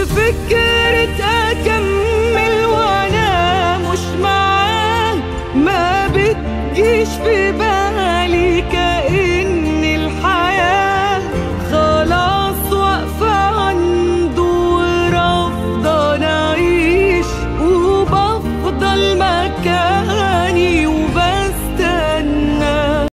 وفكرت أكمل وأنا مش معاه، ما بتجيش في بالي